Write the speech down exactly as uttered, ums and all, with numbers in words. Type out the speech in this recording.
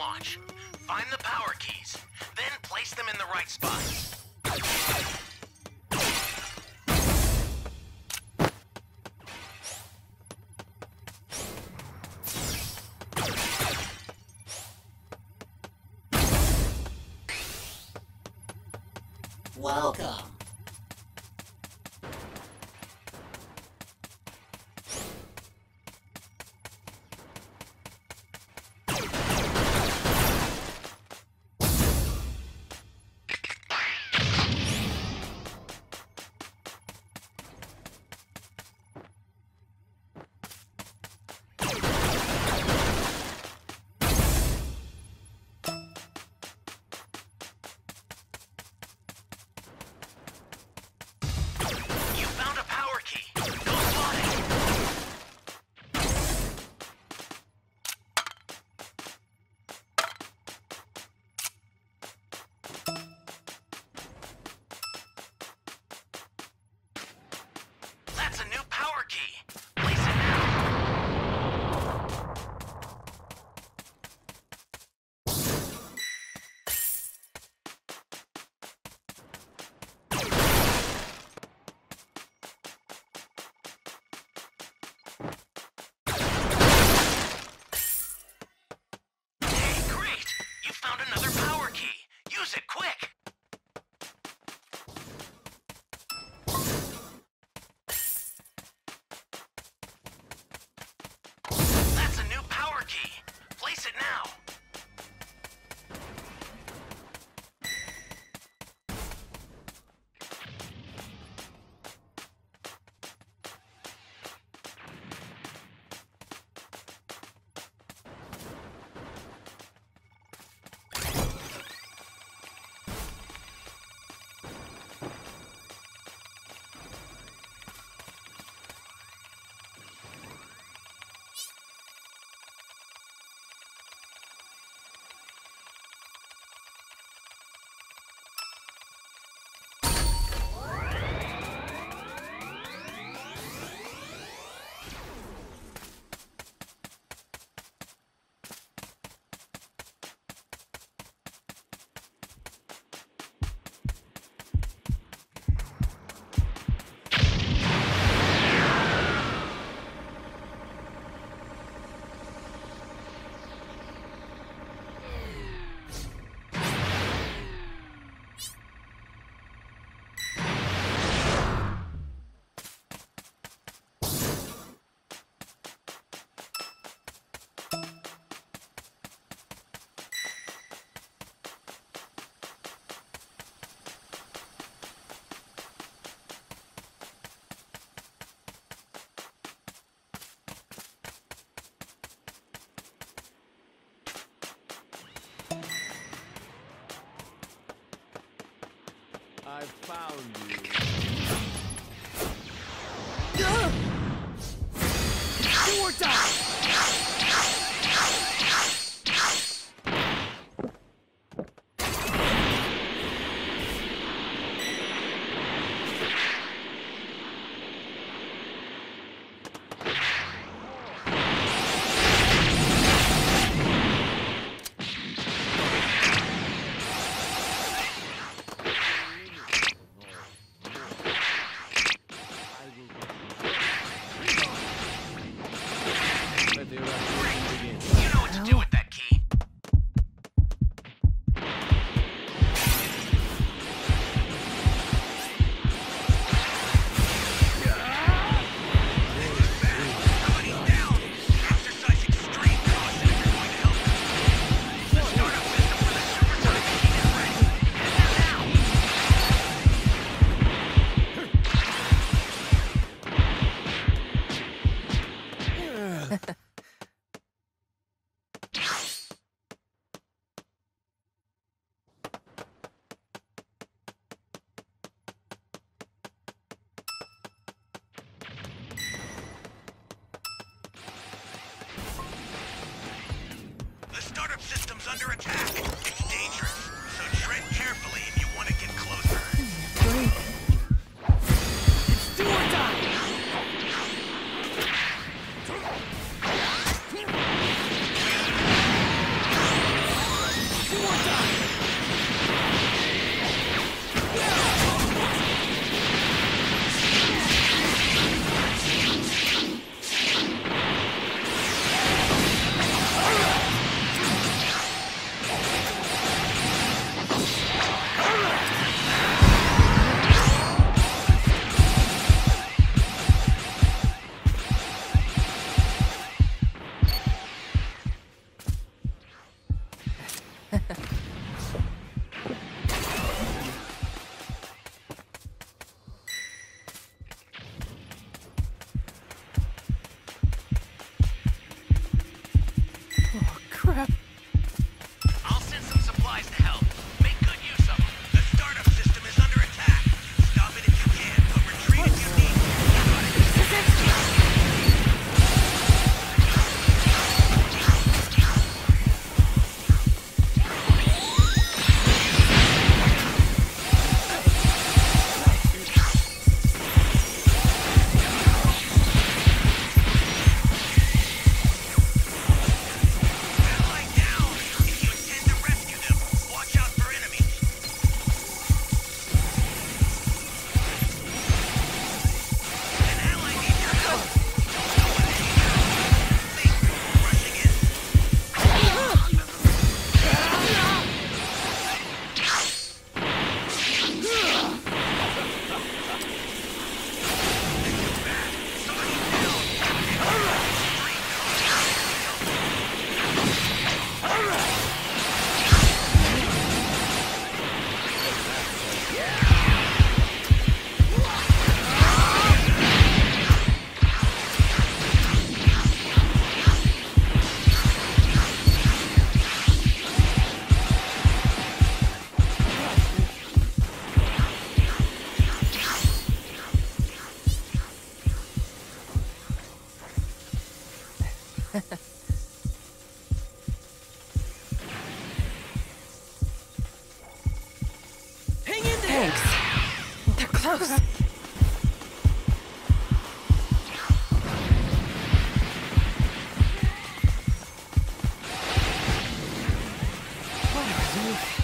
launch. Find the power keys, then place them in the right spots. Welcome. That's a new power key. Place it now. Hey, great! You found another power key. Use it quick. That's a new power key. Place it now. I found you. Do or die! You know what to do with that key. Somebody's down. Exercise extreme caution if you're going to help them. The startup system for the supersonic machine is ready. Head there now. The startup system's under attack. It's dangerous, so tread carefully if you want to get closer. Great. It's do or die! Hang in there! Thanks. They're close. What a relief.